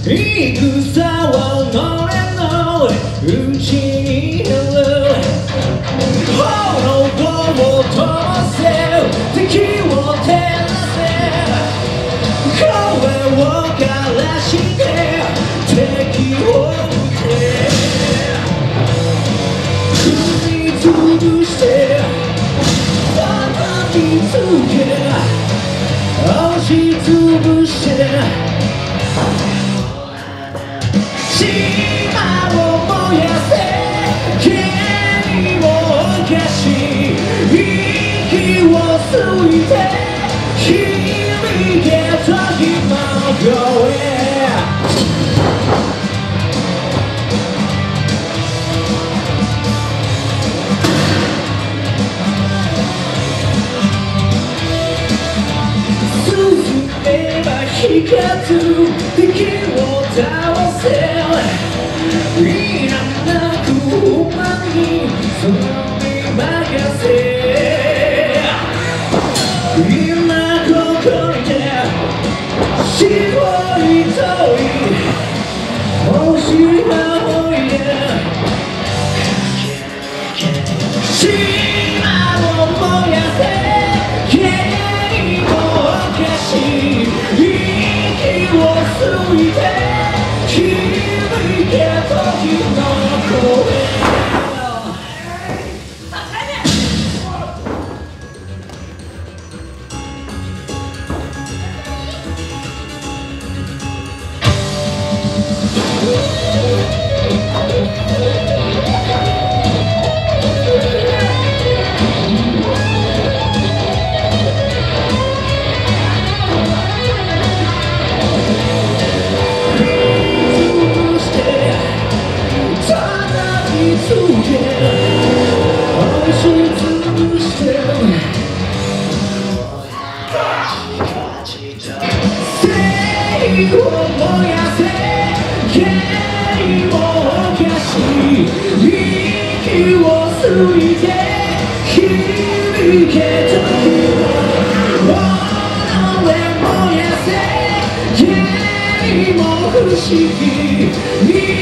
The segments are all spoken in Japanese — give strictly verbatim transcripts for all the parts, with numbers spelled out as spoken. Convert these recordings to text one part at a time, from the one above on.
戦は乗れのうちにいる炎を灯せ敵を照らせ声を枯らして敵を撃て踏み潰して叩きつけ押しつぶして島を燃やせ煙を消し息を吸いて響け時の声進めば光る敵を倒せいらなく不満にその身任せ今ここにて白い遠い星がおいで島を燃やせ煙を消し息を吸いて響け時の声火を燃やせ煙を消し息を吸いて響け時の炎燃やせ煙も不思議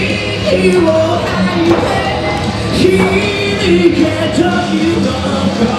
息を吐いて響け時の声